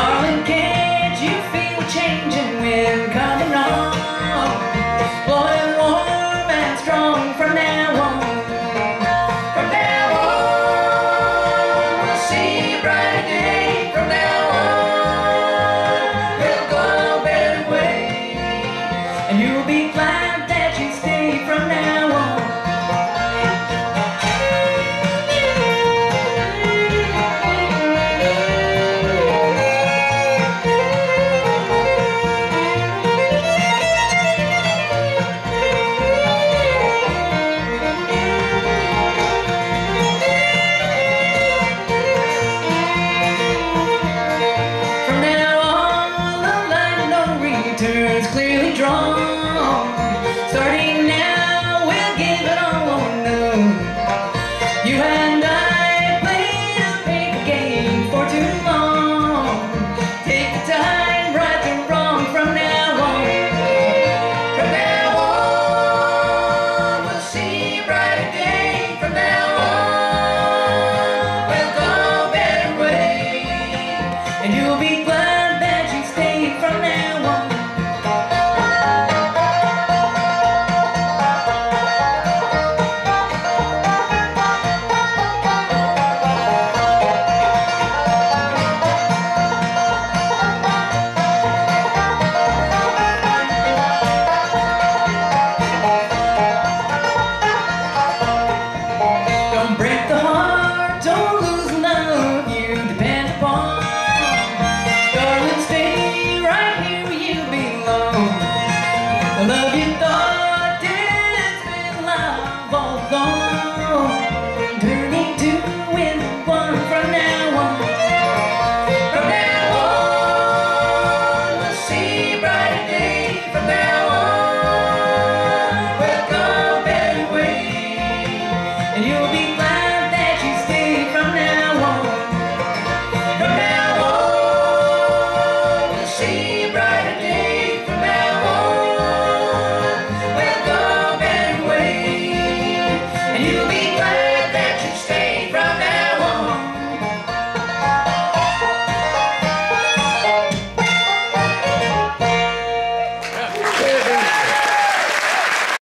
Darling, can't you feel a changing wind coming on? Blowing warm and strong from now on. From now on, we'll see a brighter day. From now on, we'll go our better way. And you'll be glad that you stayed from now on. Turns clearly drawn. Starting now, we'll give it all or no. You and I played a paper game for too long. Take the time, right the wrong from now on. From now on, we'll see a brighter day. From now on, we'll go a better way. And you'll be glad